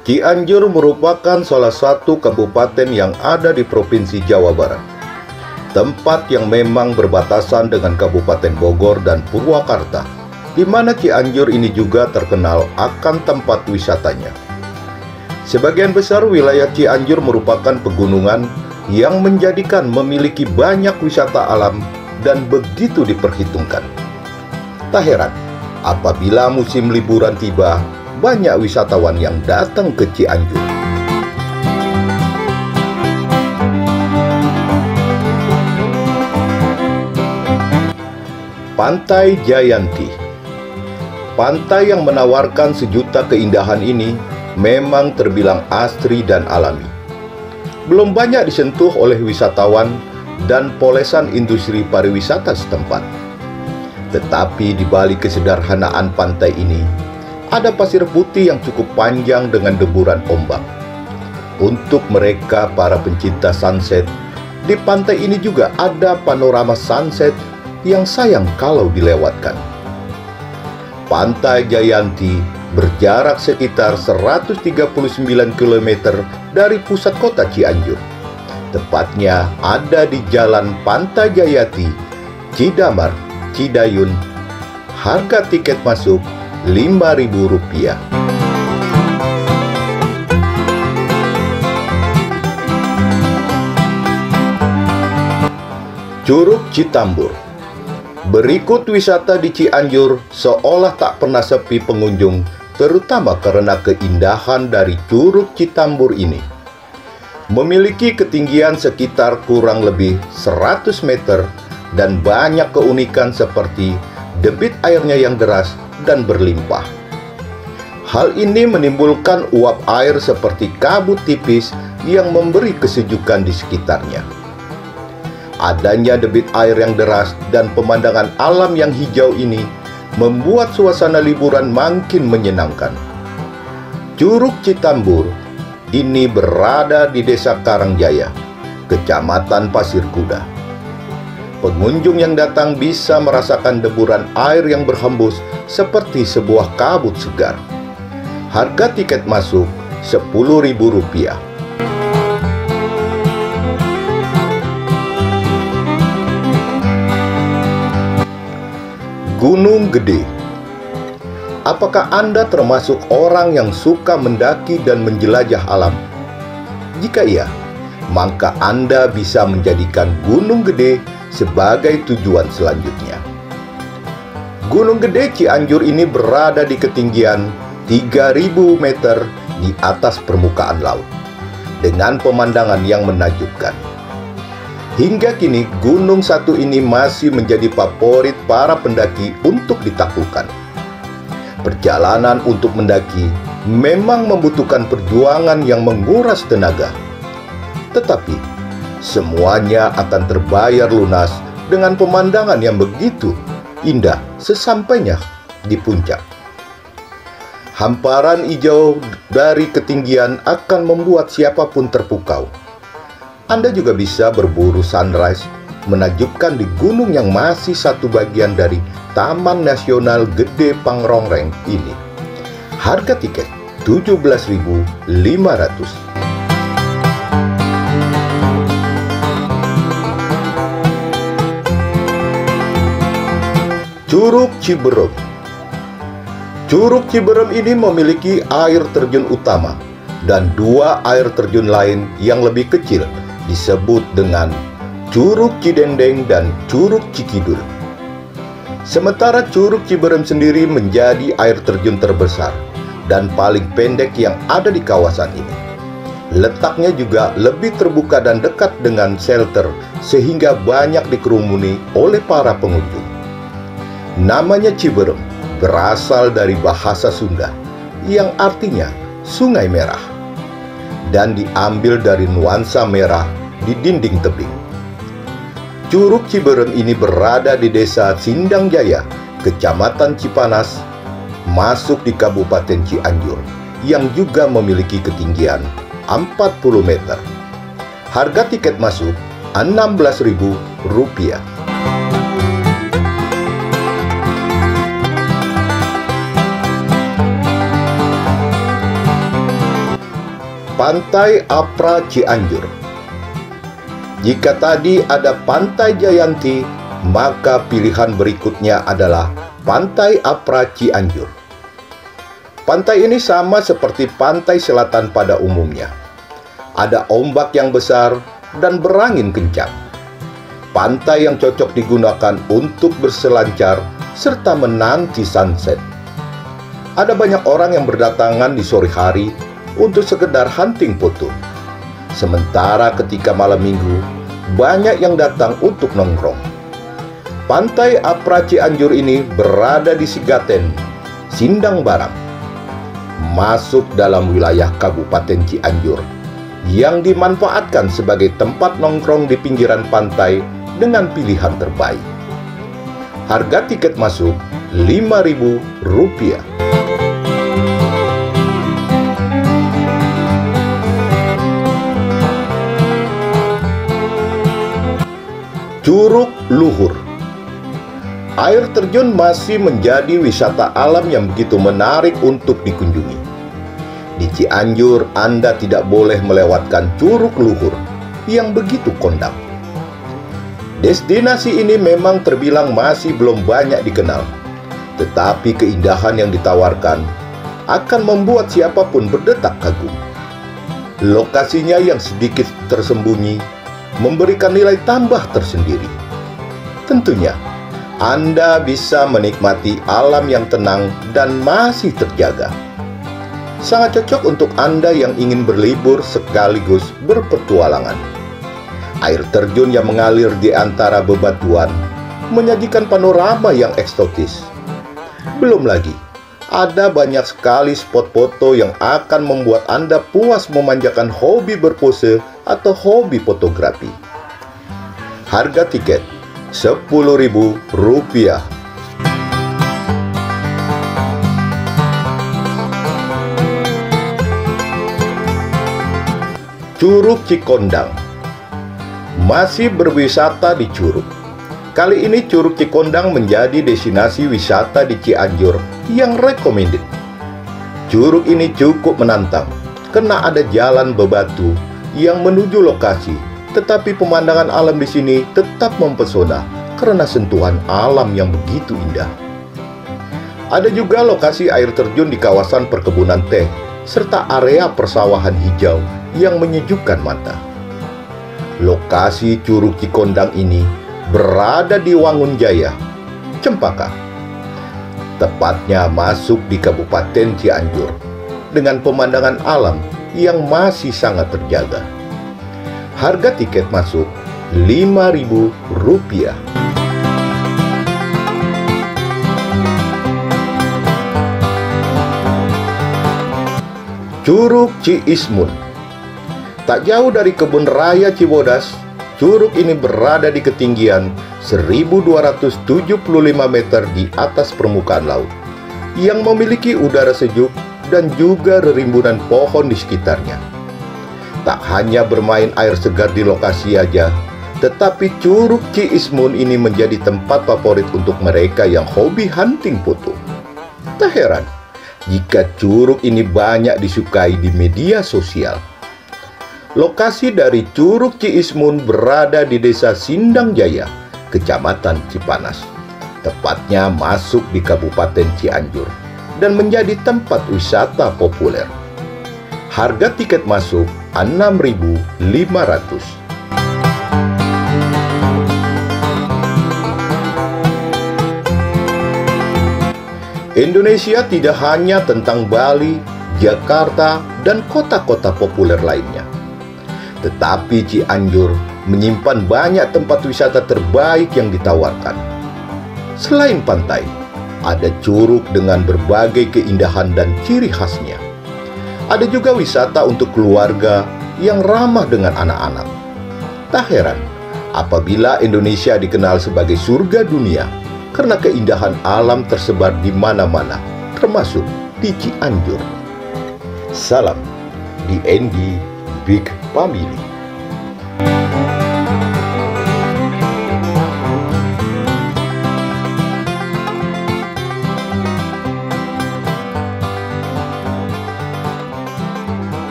Cianjur merupakan salah satu kabupaten yang ada di Provinsi Jawa Barat. Tempat yang memang berbatasan dengan Kabupaten Bogor dan Purwakarta, di mana Cianjur ini juga terkenal akan tempat wisatanya. Sebagian besar wilayah Cianjur merupakan pegunungan yang menjadikan memiliki banyak wisata alam dan begitu diperhitungkan. Tak heran, apabila musim liburan tiba, banyak wisatawan yang datang ke Cianjur. Pantai Jayanti. Pantai yang menawarkan sejuta keindahan ini memang terbilang asri dan alami. Belum banyak disentuh oleh wisatawan dan polesan industri pariwisata setempat. Tetapi di balik kesederhanaan pantai ini, ada pasir putih yang cukup panjang dengan deburan ombak. Untuk mereka para pencinta sunset, di pantai ini juga ada panorama sunset yang sayang kalau dilewatkan. Pantai Jayanti berjarak sekitar 139 km dari pusat kota Cianjur. Tepatnya ada di Jalan Pantai Jayanti, Cidamar, Cidayun. Harga tiket masuk Rp5.000. Curug Citambur. Berikut wisata di Cianjur seolah tak pernah sepi pengunjung, terutama karena keindahan dari Curug Citambur ini. Memiliki ketinggian sekitar kurang lebih 100 meter dan banyak keunikan seperti debit airnya yang deras dan berlimpah. Hal ini menimbulkan uap air seperti kabut tipis yang memberi kesejukan di sekitarnya. Adanya debit air yang deras dan pemandangan alam yang hijau ini membuat suasana liburan makin menyenangkan. Curug Citambur ini berada di Desa Karangjaya, Kecamatan Pasir Kuda. Pengunjung yang datang bisa merasakan deburan air yang berhembus seperti sebuah kabut segar. Harga tiket masuk Rp10.000. Gunung Gede. Apakah Anda termasuk orang yang suka mendaki dan menjelajah alam? Jika iya, maka Anda bisa menjadikan Gunung Gede sebagai tujuan selanjutnya. Gunung Gede Cianjur ini berada di ketinggian 3.000 meter di atas permukaan laut, dengan pemandangan yang menakjubkan. Hingga kini, gunung satu ini masih menjadi favorit para pendaki untuk ditaklukkan. Perjalanan untuk mendaki memang membutuhkan perjuangan yang menguras tenaga. Tetapi, semuanya akan terbayar lunas dengan pemandangan yang begitu indah sesampainya di puncak. Hamparan hijau dari ketinggian akan membuat siapapun terpukau. Anda juga bisa berburu sunrise menakjubkan di gunung yang masih satu bagian dari Taman Nasional Gede Pangrongreng ini. Harga tiket Rp17.500. Curug Ciberem. Curug Ciberem ini memiliki air terjun utama dan dua air terjun lain yang lebih kecil, disebut dengan Curug Cidendeng dan Curug Cikidul. Sementara Curug Ciberem sendiri menjadi air terjun terbesar dan paling pendek yang ada di kawasan ini. Letaknya juga lebih terbuka dan dekat dengan shelter sehingga banyak dikerumuni oleh para pengunjung. Namanya Ciberem berasal dari bahasa Sunda yang artinya sungai merah dan diambil dari nuansa merah di dinding tebing. Curug Ciberem ini berada di Desa Sindangjaya, Kecamatan Cipanas, masuk di Kabupaten Cianjur, yang juga memiliki ketinggian 40 meter. Harga tiket masuk Rp16.000. Pantai Apra Cianjur. Jika tadi ada Pantai Jayanti, maka pilihan berikutnya adalah Pantai Apra Cianjur. Pantai ini sama seperti pantai selatan pada umumnya. Ada ombak yang besar dan berangin kencang. Pantai yang cocok digunakan untuk berselancar serta menanti sunset. Ada banyak orang yang berdatangan di sore hari untuk sekedar hunting foto. Sementara ketika malam minggu, banyak yang datang untuk nongkrong. Pantai Apra Cianjur ini berada di Sigaten, Sindang Barang, masuk dalam wilayah Kabupaten Cianjur, yang dimanfaatkan sebagai tempat nongkrong di pinggiran pantai dengan pilihan terbaik. Harga tiket masuk Rp5.000. Curug Luhur. Air terjun masih menjadi wisata alam yang begitu menarik untuk dikunjungi. Di Cianjur, Anda tidak boleh melewatkan Curug Luhur yang begitu kondang. Destinasi ini memang terbilang masih belum banyak dikenal, tetapi keindahan yang ditawarkan akan membuat siapapun berdetak kagum. Lokasinya yang sedikit tersembunyi memberikan nilai tambah tersendiri. Tentunya, Anda bisa menikmati alam yang tenang dan masih terjaga. Sangat cocok untuk Anda yang ingin berlibur sekaligus berpetualangan. Air terjun yang mengalir di antara bebatuan menyajikan panorama yang eksotis. Belum lagi, ada banyak sekali spot foto yang akan membuat Anda puas memanjakan hobi berpose atau hobi fotografi. Harga tiket Rp10.000. Curug Cikondang. Masih berwisata di Curug. Kali ini Curug Cikondang menjadi destinasi wisata di Cianjur yang recommended. Curug ini cukup menantang karena ada jalan bebatu yang menuju lokasi, tetapi pemandangan alam di sini tetap mempesona karena sentuhan alam yang begitu indah. Ada juga lokasi air terjun di kawasan perkebunan teh serta area persawahan hijau yang menyejukkan mata. Lokasi Curug Cikondang ini berada di Wangunjaya, Cempaka, tepatnya masuk di Kabupaten Cianjur, dengan pemandangan alam yang masih sangat terjaga. Harga tiket masuk Rp5.000. Curug Ciismun. Tak jauh dari Kebun Raya Cibodas, curug ini berada di ketinggian 1.275 meter di atas permukaan laut, yang memiliki udara sejuk dan juga rerimbunan pohon di sekitarnya. Tak hanya bermain air segar di lokasi aja, tetapi Curug Ciismun ini menjadi tempat favorit untuk mereka yang hobi hunting foto. Tak heran jika curug ini banyak disukai di media sosial. Lokasi dari Curug Ciismun berada di Desa Sindang Jaya, Kecamatan Cipanas, tepatnya masuk di Kabupaten Cianjur, dan menjadi tempat wisata populer. Harga tiket masuk Rp6.500. Indonesia tidak hanya tentang Bali, Jakarta, dan kota-kota populer lainnya, tetapi Cianjur menyimpan banyak tempat wisata terbaik yang ditawarkan. Selain pantai, ada curug dengan berbagai keindahan dan ciri khasnya. Ada juga wisata untuk keluarga yang ramah dengan anak-anak. Tak heran apabila Indonesia dikenal sebagai surga dunia karena keindahan alam tersebar di mana-mana, termasuk di Cianjur. Salam DND Big Family.